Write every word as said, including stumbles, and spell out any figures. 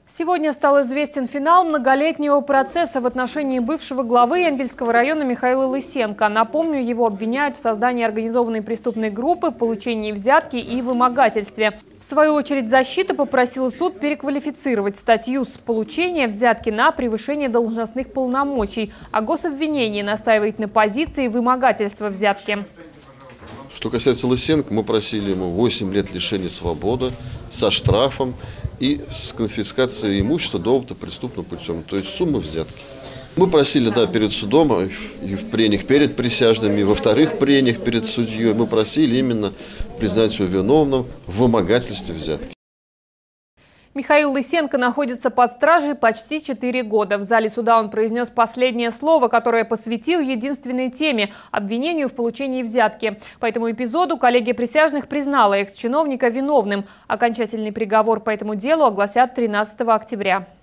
Сегодня стал известен финал многолетнего процесса в отношении бывшего главы Энгельсского района Михаила Лысенко. Напомню, его обвиняют в создании организованной преступной группы, получении взятки и вымогательстве. В свою очередь, защита попросила суд переквалифицировать статью с получения взятки на превышение должностных полномочий, а гособвинение настаивает на позиции вымогательства взятки. Что касается Лысенко, мы просили ему восемь лет лишения свободы со штрафом и с конфискацией имущества добыто преступным путем, то есть сумма взятки. Мы просили, да, перед судом, и в прениях перед присяжными, и во вторых прениях перед судьей, мы просили именно признать его виновным в вымогательстве взятки. Михаил Лысенко находится под стражей почти четыре года. В зале суда он произнес последнее слово, которое посвятил единственной теме – обвинению в получении взятки. По этому эпизоду коллегия присяжных признала экс-чиновника виновным. Окончательный приговор по этому делу огласят тринадцатого октября.